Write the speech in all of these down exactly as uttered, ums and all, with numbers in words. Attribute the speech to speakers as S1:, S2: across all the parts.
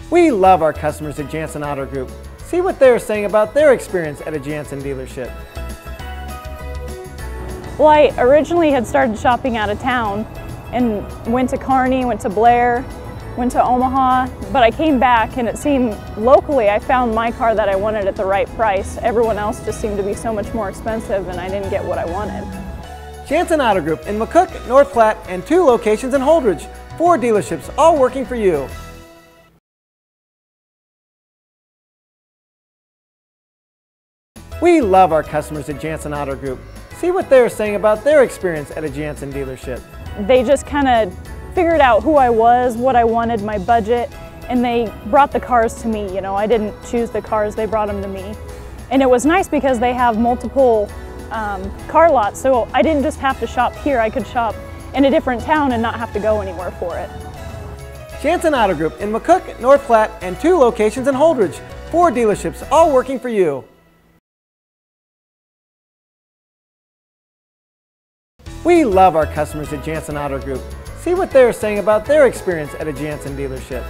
S1: We love our customers at Jansen Auto Group. See what they're saying about their experience at a Jansen dealership.
S2: Well, I originally had started shopping out of town and went to Kearney, went to Blair, went to Omaha, but I came back and it seemed locally I found my car that I wanted at the right price. Everyone else just seemed to be so much more expensive and I didn't get what I wanted.
S1: Jansen Auto Group in McCook, North Platte, and two locations in Holdrege. Four dealerships, all working for you. We love our customers at Jansen Auto Group. See what they're saying about their experience at a Jansen dealership.
S2: They just kind of figured out who I was, what I wanted, my budget, and they brought the cars to me. You know, I didn't choose the cars, they brought them to me. And it was nice because they have multiple um, car lots, so I didn't just have to shop here, I could shop in a different town and not have to go anywhere for it.
S1: Jansen Auto Group in McCook, North Platte, and two locations in Holdrege. Four dealerships, all working for you. We love our customers at Jansen Auto Group. See what they're saying about their experience at a Jansen dealership.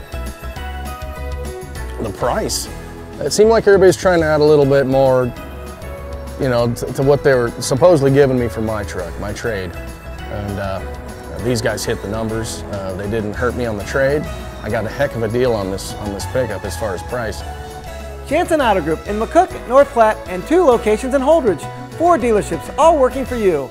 S3: The price. It seemed like everybody's trying to add a little bit more, you know, to, to what they were supposedly giving me for my truck, my trade. And uh, these guys hit the numbers. Uh, they didn't hurt me on the trade. I got a heck of a deal on this on this pickup as far as price.
S1: Jansen Auto Group in McCook, North Platte, and two locations in Holdrege. Four dealerships, all working for you.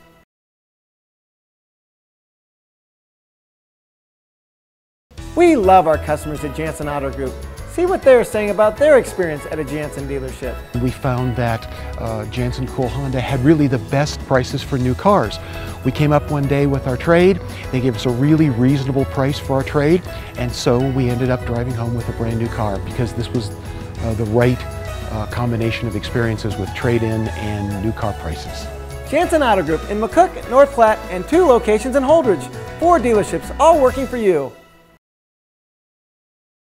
S1: We love our customers at Jansen Auto Group. See what they're saying about their experience at a Jansen dealership.
S4: We found that uh, Jansen Cool Honda had really the best prices for new cars. We came up one day with our trade. They gave us a really reasonable price for our trade, and so we ended up driving home with a brand new car because this was uh, the right uh, combination of experiences with trade-in and new car prices.
S1: Jansen Auto Group in McCook, North Platte, and two locations in Holdrege. Four dealerships, all working for you.